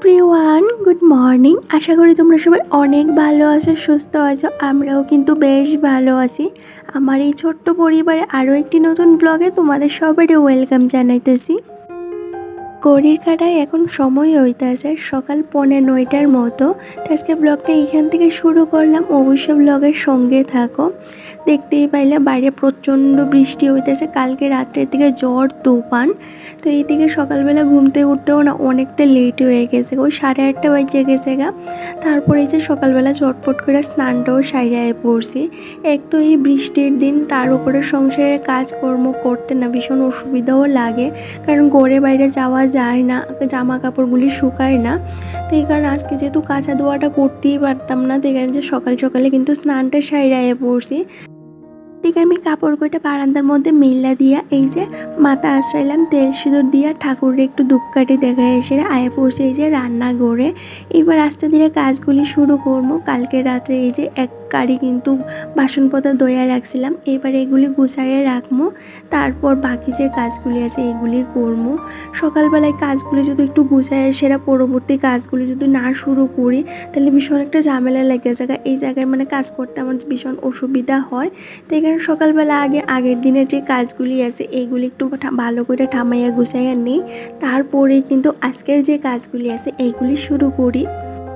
Everyone, good morning. আশা করি তোমরা সবাই অনেক ভালো আছো, সুস্থ আছো। আমরাও কিন্তু বেশ ভালো আছি। আমার এই ছোট্ট পরিবারে আরও একটি নতুন ব্লগে তোমাদের সবারই ওয়েলকাম জানাইতেছি। ঘড়ির কাঁটায় এখন সময় হইতেছে সকাল 9:45 মতো। আজকে ব্লগটা এখান থেকে শুরু করলাম, অবশ্যই ব্লগের সঙ্গে থাকো। দেখতেই পাইলে বাইরে প্রচণ্ড বৃষ্টি হইতেছে, কালকে রাত্রের দিকে ঝড় তুফান। তো এই দিকে সকালবেলা ঘুমতে উঠতেও না অনেকটা লেট হয়ে গেছে, ওই 8:30 বাজে গেছে গা। তারপরে এই যে সকালবেলা চটপট করে স্নানটাও সাইরায় পড়ছি। এক তো এই বৃষ্টির দিন, তার উপরে সংসারের কাজকর্ম করতে না ভীষণ অসুবিধাও লাগে, কারণ ঘরে বাইরে যাওয়া যায় না, জামা কাপড়গুলি শুকায় না। তো এই কারণে আজকে যেহেতু কাঁচা ধোয়াটা করতেই পারতাম না, তো এই কারণে যে সকাল সকালে কিন্তু স্নানটা সাইরায় পড়ছি। ঠিক আমি কাপড় কইটা বারান্দার মধ্যে মেলা দিয়া এই যে মাথা আশ্রাইলাম, তেল সিঁদুর দিয়া ঠাকুরের একটু ধূপকাঠি দেখা এসে আয়া পড়ছে এই যে রান্না করে। এবার আস্তে ধীরে কাজগুলি শুরু করবো। কালকে রাত্রে এই যে এক গাড়ি কিন্তু বাসনপত্র ধোয়া রাখছিলাম, এবার এগুলি গুছাইয়ে রাখবো। তারপর বাকি যে কাজগুলি আছে এগুলি করবো। সকালবেলায় কাজগুলি যদি একটু গুছাইয়ে সেরা পরবর্তী কাজগুলি যদি না শুরু করি তাহলে ভীষণ একটা ঝামেলা লেগে যায়। এই জায়গায় মানে কাজ করতে আমার ভীষণ অসুবিধা হয়। তো এখানে সকালবেলা আগের দিনের যে কাজগুলি আছে এইগুলি একটু ভালো করে ঠামাইয়া গুছাইয়া নিই, তারপরে কিন্তু আজকের যে কাজগুলি আছে এইগুলি শুরু করি।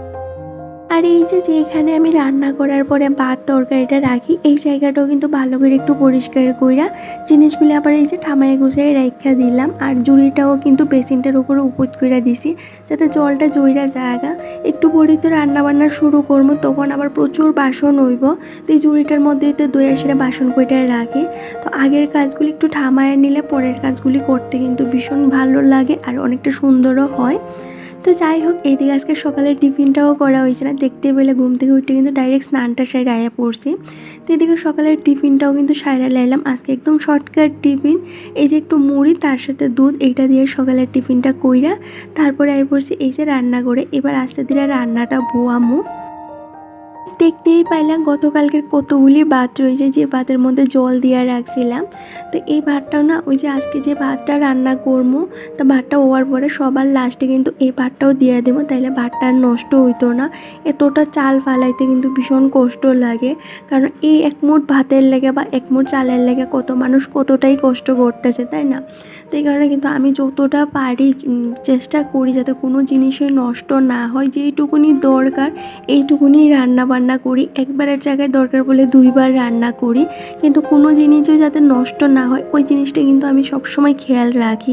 আর এই যে এখানে আমি রান্না করার পরে ভাত তরকারিটা রাখি, এই জায়গাটাও কিন্তু ভালো করে একটু পরিষ্কার কইরা জিনিসগুলি আবার এই যে ঠামাইয়া গুছাইয়া রাখা দিলাম। আর জুড়িটাও কিন্তু বেসিনটার উপরে উপর করে দিছি যাতে জলটা জইরা জায়গা। একটু পরে তো রান্নাবান্না শুরু করবো, তখন আবার প্রচুর বাসন হইব। তো এই জুড়িটার মধ্যেই তো দইয়া সেরা বাসন কইটা রাখি। তো আগের কাজগুলি একটু ঠামাইয়া নিলে পরের কাজগুলি করতে কিন্তু ভীষণ ভালো লাগে আর অনেকটা সুন্দরও হয়। তো যাই হোক, এইদিকে আজকে সকালের টিফিনটাও করা হয়েছে না, দেখতে পেলে ঘুম থেকে উঠে কিন্তু ডাইরেক্ট স্নানটা সাইড আয়া পড়ছি। তো এদিকে সকালের টিফিনটাও কিন্তু সাইরা লাইলাম। আজকে একদম শর্টকাট টিফিন, এই যে একটু মুড়ি তার সাথে দুধ, এইটা দিয়ে সকালের টিফিনটা কইরা তারপরে আয়া পড়ছি এই যে রান্না করে। এবার আস্তে ধীরে রান্নাটা বোয়ামু। দেখতেই পাইলাম গতকালকের কতগুলি ভাত রয়েছে, যে ভাতের মধ্যে জল দিয়ে রাখছিলাম। তো এই ভাতটাও না ওই যে আজকে যে ভাতটা রান্না করবো, তো ভাতটা হওয়ার পরে সবার লাস্টে কিন্তু এই ভাতটাও দিয়ে দেবো, তাইলে ভাতটা নষ্ট হইতো না। এতটা চাল ফালাইতে কিন্তু ভীষণ কষ্ট লাগে, কারণ এই এক মুঠ ভাতের লেগে বা এক মুঠ চালের লেগে কত মানুষ কতটাই কষ্ট করতেছে, তাই না? তো এই কারণে কিন্তু আমি যতটা পারি চেষ্টা করি যাতে কোনো জিনিসই নষ্ট না হয়, যেইটুকুনি দরকার এইটুকুনি রান্না বান্না করি। একবারের জায়গায় দরকার বলে দুইবার রান্না করি, কিন্তু কোনো জিনিসও যাতে নষ্ট না হয় ওই জিনিসটা কিন্তু আমি সবসময় খেয়াল রাখি।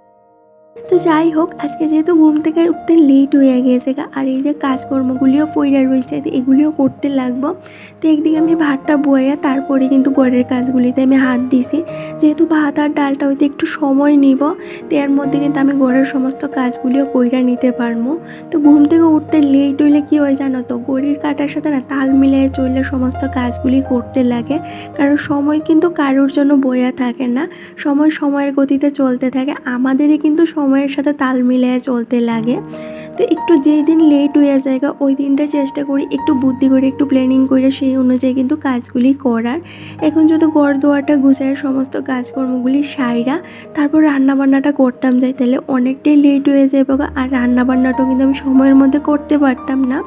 তো যাই হোক, আজকে যেহেতু ঘুম থেকে উঠতে লেট হয়ে গেছে আর এই যে কাজকর্মগুলিও পইরা রয়েছে, এগুলিও করতে লাগবো। তো একদিকে আমি ভাতটা বয়া তারপরে কিন্তু ঘরের কাজগুলিতে আমি হাত দিছি, যেহেতু ভাত আর ডালটা হইতে একটু সময় নিব। তো এর মধ্যে কিন্তু আমি ঘরের সমস্ত কাজগুলিও কইরা নিতে পারবো। তো ঘুম থেকে উঠতে লেট হইলে কী হয় জানো তো, ঘড়ির কাঁটার সাথে না তাল মিলিয়ে চললে সমস্ত কাজগুলি করতে লাগে, কারণ সময় কিন্তু কারোর জন্য বয়া থাকে না, সময় সময়ের গতিতে চলতে থাকে। আমাদেরই কিন্তু সময়ের সাথে তাল মিলিয়ে চলতে লাগে। তো একটু যেই দিন লেট হয়ে যায় ওই দিনটা চেষ্টা করি একটু বুদ্ধি করে একটু প্ল্যানিং করে সেই অনুযায়ী কিন্তু কাজগুলি করার। এখন যদি ঘর দোয়ারটা গুছায় সমস্ত কাজকর্মগুলি সাইরা তারপর রান্নাবান্নাটা করতাম যাই, তাহলে অনেকটাই লেট হয়ে যাবে আর রান্নাবান্নাটাও কিন্তু আমি সময়ের মধ্যে করতে পারতাম না।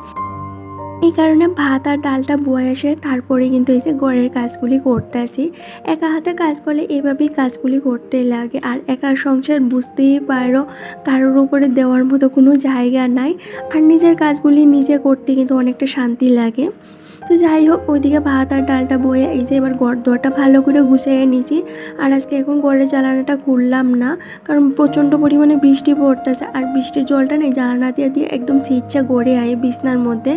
এই কারণে ভাত আর ডালটা বয়ে আসে তারপরে কিন্তু এই যে ঘরের কাজগুলি করতে আসি। একা হাতে কাজ করলে এভাবেই কাজগুলি করতে লাগে, আর একার সংসার বুঝতেই পারো কারোর উপরে দেওয়ার মতো কোনো জায়গা নাই, আর নিজের কাজগুলি নিজে করতে কিন্তু অনেকটা শান্তি লাগে। তো যাই হোক, ওইদিকে ভাত আর ডালটা বয়ে এই যে এবার ঘর দোয়ারটা ভালো করে গুছিয়ে নিয়েছি। আর আজকে এখন ঘরের জ্বালানাটা খুললাম না, কারণ প্রচণ্ড পরিমাণে বৃষ্টি পড়তেছে, আর বৃষ্টির জলটা নেই জ্বালানা দিয়ে দিয়ে একদম সিচ্ছা গড়ে আয় বিছনার মধ্যে।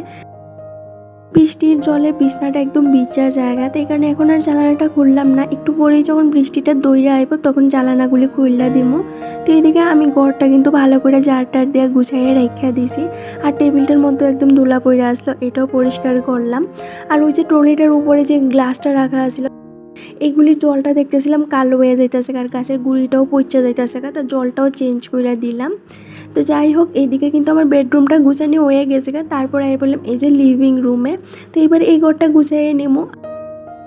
বৃষ্টির জলে বিছনাটা একদম ভিজা জায়গা, তো এখানে এখন আর জ্বালানাটা খুললাম না। একটু পরেই যখন বৃষ্টিটা দইরা আইব তখন জ্বালানাগুলি খুললা দিব। তো এইদিকে আমি ঘরটা কিন্তু ভালো করে জারটার দিয়ে গুছাইয়ে রেখে দিছি, আর টেবিলটার মধ্যে একদম ধুলা পড়ে আসলো, এটাও পরিষ্কার করলাম। আর ওই যে ট্রলিটার উপরে যে গ্লাসটা রাখা আছিল এগুলির জলটা দেখতেছিলাম কালো হয়ে যাইতেছে, আর গাছের গুঁড়িটাও পচে যাইতেছে, তার জলটাও চেঞ্জ করে দিলাম। তো যাই হোক, এইদিকে কিন্তু আমার বেডরুমটা গুছানো হয়ে গেছে, তারপরে আমি বললাম এই যে লিভিং রুমে। তো এবার এই ঘরটা গুছাইয়ে নেবো।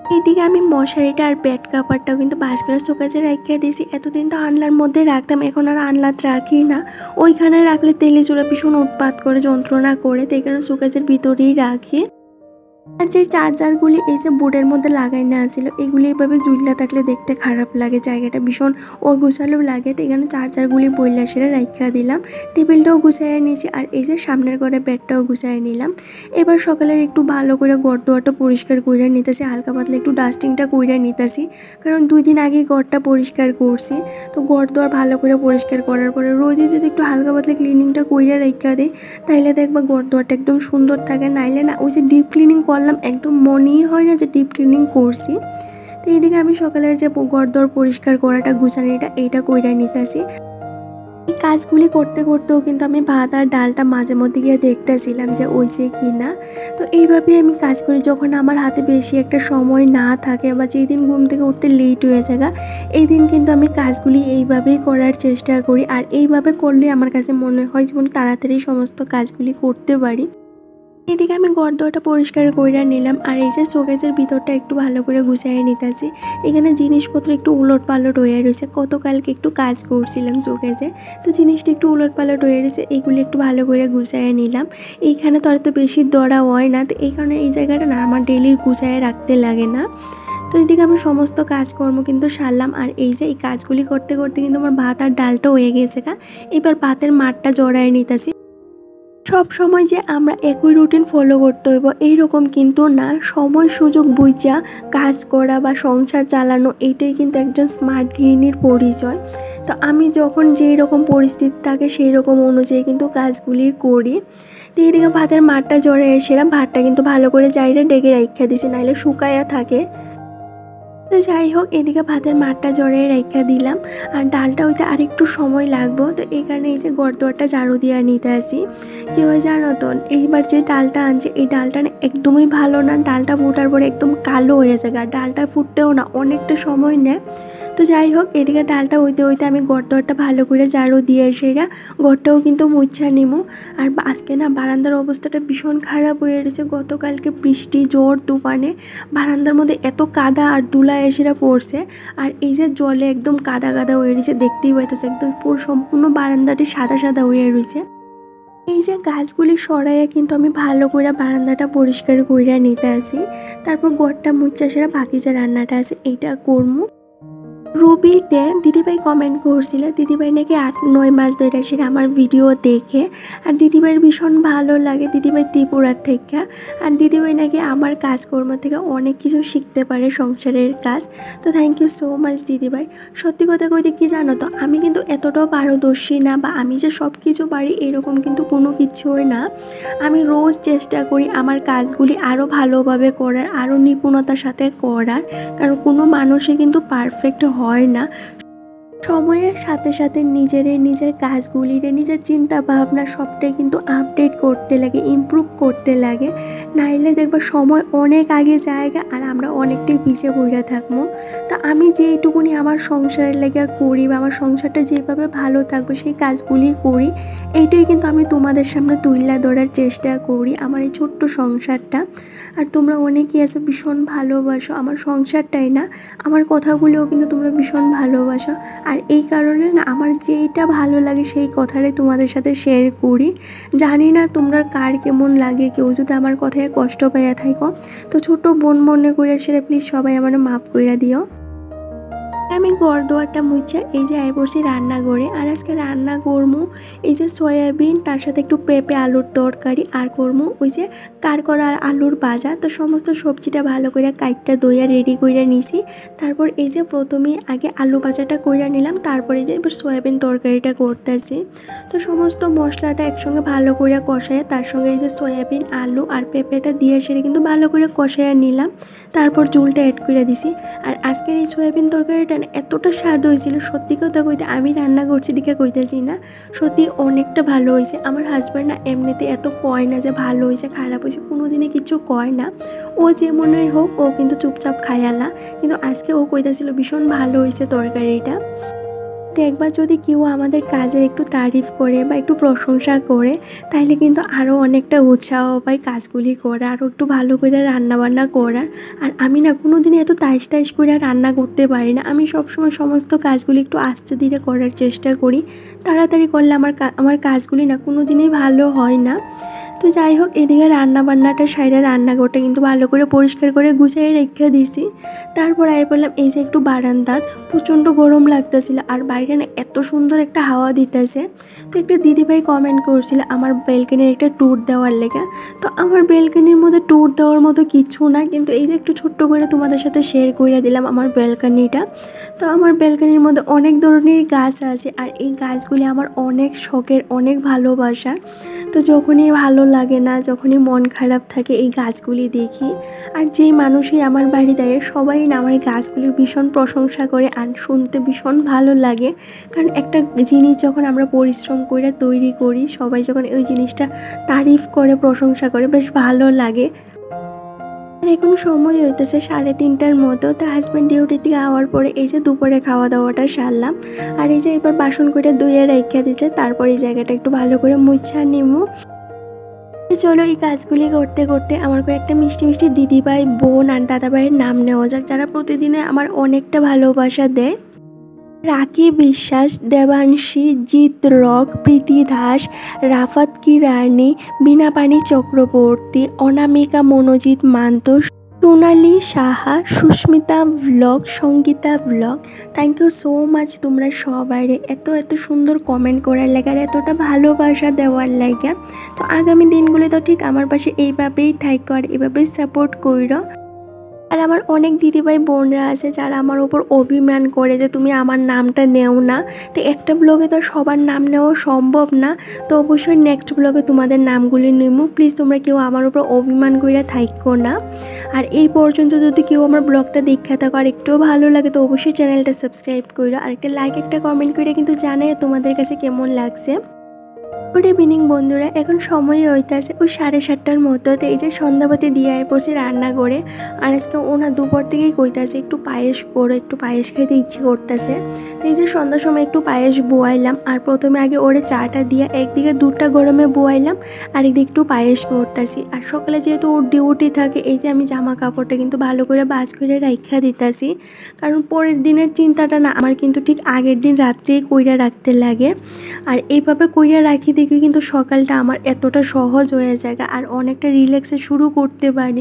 এইদিকে আমি মশারিটা আর বেড কাভারটাও কিন্তু ভাঁজ করে শোকেজে রেখে দিয়েছি। এতদিন তো আনলার মধ্যে রাখতাম, এখন আর আনলাত রাখি না। ওইখানে রাখলে তেলে চুলা ভীষণ উৎপাত করে, যন্ত্রণা করে, তাই কারণে শোকেজের ভিতরেই রাখি। আর যে চার্জারগুলি এই যে বোর্ডের মধ্যে লাগাই না ছিল, এগুলি এইভাবে জুইলা থাকলে দেখতে খারাপ লাগে, জায়গাটা ভীষণ অগুছালো লাগে। তো এখানে চার্জারগুলি বইলা সেরে রাখা দিলাম। টেবিলটাও গুছাইয়ে নিয়েছি, আর এই যে সামনের ঘরে বেডটাও গুছাইয়ে নিলাম। এবার সকালের একটু ভালো করে ঘর দোয়ারটা পরিষ্কার করে নিতেছি, হালকা পাতলা একটু ডাস্টিংটা করে নিতেছি, কারণ 2 দিন আগে ঘরটা পরিষ্কার করছি। তো ঘর দোয়ার ভালো করে পরিষ্কার করার পরে রোজই যদি একটু হালকা পাতলা ক্লিনিংটা করে রেখা দিই, তাইলে দেখবা ঘর দোয়ারটা একদম সুন্দর থাকে। নাইলে না, ওই যে ডিপ ক্লিনিং করলাম একদম মনেই হয় না যে ডিপ ক্লিনিং করছি। তো এইদিকে আমি সকালের যে ঘরদোর পরিষ্কার করাটা, গুছানিটা, এইটা কইরা নিতেছি। এই কাজগুলি করতে করতেও কিন্তু আমি ভাত আর ডালটা মাঝে মধ্যে গিয়ে দেখতেছিলাম যে ওইছে কি না। তো এইভাবেই আমি কাজ করি যখন আমার হাতে বেশি একটা সময় না থাকে, বা যেই দিন ঘুম থেকে উঠতে লেট হয়ে যায়, এই দিন কিন্তু আমি কাজগুলি এইভাবেই করার চেষ্টা করি। আর এইভাবে করলে আমার কাছে মনে হয় যেমন তাড়াতাড়ি সমস্ত কাজগুলি করতে পারি। এদিকে আমি ঘর দোয়ারটা পরিষ্কার করে নিলাম, আর এই যে শোকেজের ভিতরটা একটু ভালো করে গুছিয়ে নিতেছি। এখানে জিনিসপত্র একটু উলট পালট হয়ে রয়েছে, গতকালকে একটু কাজ করছিলাম শোকেজে, তো জিনিসটা একটু উলট পালট হয়ে রয়েছে, এগুলি একটু ভালো করে গুছিয়ে নিলাম। এইখানে তো আর তো বেশি দড়া হয় না, তো এই কারণে এই জায়গাটা না আমার ডেলির গুছিয়ে রাখতে লাগে না। তো এদিকে আমি সমস্ত কাজকর্ম কিন্তু সারলাম, আর এই যে এই কাজগুলি করতে করতে কিন্তু আমার ভাত আর ডালটা হয়ে গেছে। এবার ভাতের মাঠটা জড়ায় নিতেছি। সব সময় যে আমরা একই রুটিন ফলো করতে হইব এইরকম কিন্তু না, সময় সুযোগ বুঝা কাজ করা বা সংসার চালানো, এইটাই কিন্তু একজন স্মার্ট গৃহিণীর পরিচয়। তো আমি যখন যেই রকম পরিস্থিতি থাকে সেই রকম অনুযায়ী কিন্তু কাজগুলি করি। তো এইদিকে ভাতের মাঠটা জড়ে এসেলাম, ভাতটা কিন্তু ভালো করে জাইরে ডেকে রাখা দিছি, নাহলে শুকায়া থাকে। তো যাই হোক, এদিকে ভাতের মাঠটা জড়িয়ে রেখে দিলাম, আর ডালটা হইতে আরেকটু সময় লাগবো। তো এই কারণে এই যে গর্দোয়ারটা ঝাড়ু দিয়ে নিতে আসি। কী হয় জানো তো, এইবার যে ডালটা আনছে এই ডালটা না একদমই ভালো না, ডালটা ফুটার পরে একদম কালো হয়ে যায়, আর ডালটা ফুটতেও না অনেকটা সময় নেয়। তো যাই হোক, এদিকে ডালটা হইতে হইতে আমি গর্দোয়ারটা ভালো করে ঝাড়ু দিয়ে সেরা ঘরটাও কিন্তু মুছা নিমু। আর আজকে না বারান্দার অবস্থাটা ভীষণ খারাপ হয়ে রয়েছে, গতকালকে বৃষ্টি ঝড় তুফানে বারান্দার মধ্যে এত কাদা আর ধুলা এসেরা পড়ছে, আর এই যে জলে একদম কাদা কাদা হয়ে রয়েছে, দেখতেই পাইতেছে একদম পুরো সম্পূর্ণ বারান্দাটি সাদা সাদা হয়ে রয়েছে। এই যে গাছগুলি সরাইয়া কিন্তু আমি ভালো করে বারান্দাটা পরিষ্কার করে নিতে আসি, তারপর ঘরটা মুচ্ছা সেরা বাকি যে রান্নাটা আছে এইটা করবো। রবিতে দিদিভাই কমেন্ট করছিল, দিদিভাই নাকি 8-9 মাস ধরে সেটা আমার ভিডিও দেখে, আর দিদিভাইয়ের ভীষণ ভালো লাগে, দিদিভাই ত্রিপুরার থেকে। আর দিদিভাই নাকি আমার কাজকর্ম থেকে অনেক কিছু শিখতে পারে, সংসারের কাজ। তো থ্যাংক ইউ সো মাচ দিদিভাই। সত্যি কথা কইতে কি জানো তো, আমি কিন্তু এতটাও পারদর্শী না, বা আমি যে সব কিছু পারি এরকম কিন্তু কোনো কিছুই না। আমি রোজ চেষ্টা করি আমার কাজগুলি আরও ভালোভাবে করার, আরও নিপুণতার সাথে করার, কারণ কোনো মানুষই কিন্তু পারফেক্ট হয় না। সময়ের সাথে সাথে নিজের কাজগুলিরে, নিজের চিন্তা ভাবনা সবটাই কিন্তু আপডেট করতে লাগে, ইমপ্রুভ করতে লাগে, নাইলে দেখবা সময় অনেক আগে জায়গা আর আমরা অনেকটাই পিছিয়ে পড়ে থাকবো। তো আমি যেইটুকুনি আমার সংসারের লেগে করি, বা আমার সংসারটা যেভাবে ভালো থাকবে সেই কাজগুলি করি, এইটাই কিন্তু আমি তোমাদের সামনে তুলে ধরার চেষ্টা করি, আমার এই ছোট্ট সংসারটা। আর তোমরা অনেকেই আছো ভীষণ ভালোবাসো আমার সংসারটাই না, আমার কথাগুলোও কিন্তু তোমরা ভীষণ ভালোবাসো। আর এই কারণে না আমার যেইটা ভালো লাগে সেই কথাটাই তোমাদের সাথে শেয়ার করি। জানি না তোমরা কার কেমন লাগে, কেউ যদি আমার কথায় কষ্ট পাইয়া থাকো তো ছোট বোন মনে করে সেটা প্লিজ সবাই আমার মাফ করে দিও। আমি ঘর দোয়ারটা মুছে এই যে আই পড়ছি রান্না করে, আর আজকে রান্না করবো এই যে সয়াবিন, তার সাথে একটু পেঁপে আলুর তরকারি, আর করবো ওই যে কারকরা আলুর ভাজা। তো সমস্ত সবজিটা ভালো করে কাইটটা দইয়া রেডি করে নিছি। তারপর এই যে প্রথমে আগে আলু ভাজাটা কইরা নিলাম, তারপরে যে এবার সয়াবিন তরকারিটা করতেছি। তো সমস্ত মশলাটা একসঙ্গে ভালো করে কষায়, তার সঙ্গে এই যে সয়াবিন, আলু আর পেঁপেটা দিয়ে সেটা কিন্তু ভালো করে কষায় নিলাম, তারপর ঝোলটা অ্যাড করে দিছি। আর আজকের এই সয়াবিন তরকারিটা এতটা স্বাদ হয়েছিল, সত্যি কথা কইতে আমি রান্না করছি দিকে কইতেছি না, সত্যি অনেকটা ভালো হয়েছে। আমার হাজব্যান্ড না এমনিতে এত কয় না যে ভালো হয়েছে খারাপ হয়েছে, কোনো দিনে কিছু কয় না, ও যে মনে হোক ও কিন্তু চুপচাপ খায়ালা, কিন্তু আজকে ও কইতেছিল ভীষণ ভালো হয়েছে তরকারিটা। দেখবা যদি কেউ আমাদের কাজের একটু তারিফ করে বা একটু প্রশংসা করে তাহলে কিন্তু আরও অনেকটা উৎসাহ পাই কাজগুলি করার, আরও একটু ভালো করে রান্নাবান্না করার। আর আমি না কোনো দিনই এত তাইশ তাইশ করে রান্না করতে পারি না। আমি সবসময় সমস্ত কাজগুলি একটু আস্তে ধীরে করার চেষ্টা করি। তাড়াতাড়ি করলে আমার কাজগুলি না কোনো দিনই ভালো হয় না। তো যাই হোক, এদিকে রান্নাবান্নাটা সাইডে রান্নাঘরটা কিন্তু ভালো করে পরিষ্কার করে গুছিয়ে রেখে দিয়েছি। তারপর আই বললাম এই যে একটু বারান্দাত প্রচণ্ড গরম লাগতেছিল আর বাইরে না এত সুন্দর একটা হাওয়া দিতেছে। তো একটা দিদিভাই কমেন্ট করছিল আমার ব্যালকনির একটা ট্যুর দেওয়ার লেগে। তো আমার ব্যালকনির মধ্যে ট্যুর দেওয়ার মতো কিছু না, কিন্তু এই যে একটু ছোট্ট করে তোমাদের সাথে শেয়ার করে দিলাম আমার ব্যালকনিটা। তো আমার ব্যালকনির মধ্যে অনেক ধরনের গাছ আছে আর এই গাছগুলি আমার অনেক শখের, অনেক ভালোবাসা। তো যখনই ভালো লাগে না, যখনই মন খারাপ থাকে এই গাছগুলি দেখি। আর যেই মানুষই আমার বাড়ি দেয় সবাই না আমার গাছগুলির ভীষণ প্রশংসা করে আর শুনতে ভীষণ ভালো লাগে। কারণ একটা জিনিস যখন আমরা পরিশ্রম করে তৈরি করি, সবাই যখন ওই জিনিসটা তারিফ করে প্রশংসা করে বেশ ভালো লাগে। আর এখন সময় হইতেছে 3:30টার মতো। তো হাজব্যান্ড ডিউটি থেকে আওয়ার পরে এই যে দুপুরে খাওয়া দাওয়াটা সারলাম। আর এই যে এবার বাসন করে ধুয়ে রেখে দিতে, তারপর এই জায়গাটা একটু ভালো করে মুছা নিমু। চলো এই কাজগুলি করতে করতে আমার কয়েকটা মিষ্টি মিষ্টি দিদিভাই, বোন আর দাদাভাইয়ের নাম নেওয়া যাক, যারা প্রতিদিনে আমার অনেকটা ভালোবাসা দেয়। Raki Biswas, Debangshi, Jit Rock, Preeti Das, Rafat Kirani, Binapani Chakraborty, Anamika Manojit Manta, Sonali Saha, Susmita blog, Sangeeta blog. Thank you so much তোমরা সবাই এত এত সুন্দর কমেন্ট করার লাগে আর এতটা ভালোবাসা দেওয়ার লাগে। তো আগামী দিনগুলো তো ঠিক আমার পাশে এইভাবেই থাকো আর এভাবেই সাপোর্ট করো। আর আমার অনেক দিদিভাই বোনরা আছে যারা আমার উপর অভিমান করে যে তুমি আমার নামটা নেও না। তো একটা ব্লগে তো সবার নাম নেওয়া সম্ভব না। তো অবশ্যই নেক্সট ব্লগে তোমাদের নামগুলি নিমু। প্লিজ তোমরা কেউ আমার উপর অভিমান করে থাকো না। আর এই পর্যন্ত যদি কেউ আমার ব্লগটা দেখে থাকো আর একটুও ভালো লাগে তো অবশ্যই চ্যানেলটা সাবস্ক্রাইব করো আর একটা লাইক একটা কমেন্ট করে কিন্তু জানাই তোমাদের কাছে কেমন লাগছে। গুড ইভিনিং বন্ধুরা, এখন সময় হইতেছে ওই 7:30টার মতো। তো এই যে সন্ধ্যাবাতি দিয়ে পড়ছি রান্না করে। আর আজকে ওনা দুপুর থেকেই কইতাছে একটু পায়েস করো, একটু পায়েস খাইতে ইচ্ছে করতেছে। তো এই যে সন্ধ্যার সময় একটু পায়েস বোয়াইলাম আর প্রথমে আগে ওরে চাটা দিয়ে একদিকে দুধটা গরমে বোয়াইলাম আর একদিকে একটু পায়েস করতেছি। আর সকালে যেহেতু ওর ডিউটি থাকে এই যে আমি জামা কাপড়টা কিন্তু ভালো করে ভাঁজ করে রাখা দিতেছি। কারণ পরের দিনের চিন্তাটা না আমার কিন্তু ঠিক আগের দিন রাত্রেই কইরা রাখতে লাগে। আর এইভাবে কইরা রাখি দেখি কিন্তু সকালটা আমার এতটা সহজ হয়ে যায় আর অনেকটা রিল্যাক্সে শুরু করতে পারি।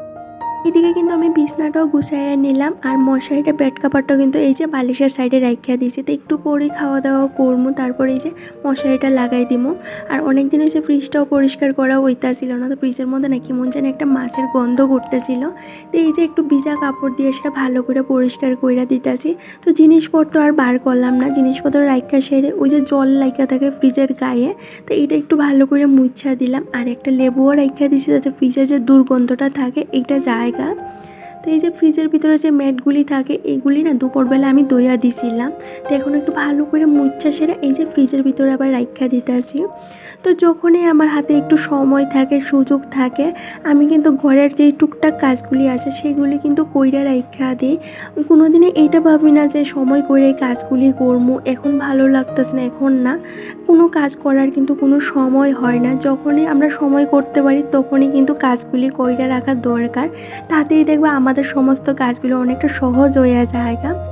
এদিকে কিন্তু আমি বিছনাটাও গুছাইয়া নিলাম আর মশারিটা বেড কাভারটাও কিন্তু এই যে বালিশের সাইডে রাখিয়া দিয়েছি। তো একটু পরে খাওয়া দাওয়া করবো, তারপর এই যে মশারিটা লাগাই দিবো। আর অনেকদিন হয়েছে ফ্রিজটাও পরিষ্কার করা হইতাছিল না। তো ফ্রিজের মধ্যে নাকি মন যেন একটা মাছের গন্ধ করতেছিল। তো এই যে একটু ভিজা কাপড় দিয়ে সেটা ভালো করে পরিষ্কার করে দিতেছি। তো জিনিসপত্র আর বার করলাম না, জিনিসপত্র রাখা সেরে ওই যে জল লাইকা থাকে ফ্রিজের গায়ে, তো এইটা একটু ভালো করে মুছা দিলাম। আর একটা লেবুও রাখা দিয়েছি যাতে ফ্রিজের যে দুর্গন্ধটা থাকে এইটা জায়গা। তো এই যে ফ্রিজের ভিতরে যে ম্যাটগুলি থাকে এইগুলি না দুপুরবেলা আমি দইয়া দিছিলাম। তো এখন একটু ভালো করে মুচ্ছা সেরে এই যে ফ্রিজের ভিতরে আবার রাখা দিতে আসি। তো যখনই আমার হাতে একটু সময় থাকে, সুযোগ থাকে, আমি কিন্তু ঘরের যে টুকটাক কাজগুলি আছে সেগুলি কিন্তু কইরা রাখা দিই। কোনোদিনই এইটা ভাবি না যে সময় করে এই কাজগুলি করবো, এখন ভালো লাগতেছে না, এখন না। কোনো কাজ করার কিন্তু কোনো সময় হয় না। যখনই আমরা সময় করতে পারি তখনই কিন্তু কাজগুলি কইরা রাখা দরকার। তাতেই দেখবা আমাদের সমস্ত কাজগুলো অনেকটা সহজ হয়ে যায়।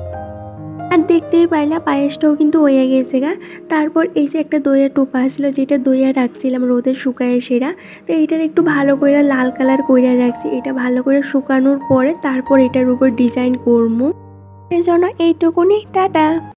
আর দেখতেই পাইলা পায়েসটাও কিন্তু হয়ে গেছে গা। তারপর এই যে একটা দইয়ের টোপা ছিল যেটা দইয়া রাখছিলাম রোদে শুকায় সেরা। তো এইটার একটু ভালো করে লাল কালার কইরা রাখছি। এটা ভালো করে শুকানোর পরে তারপর এটার উপর ডিজাইন করবো। এর জন্য এইটুকুনি, টাটা।